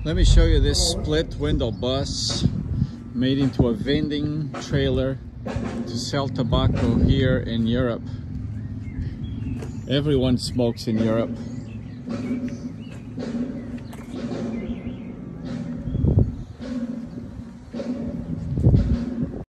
Let me show you this split window bus made into a vending trailer to sell tobacco here in Europe. Everyone smokes in Europe.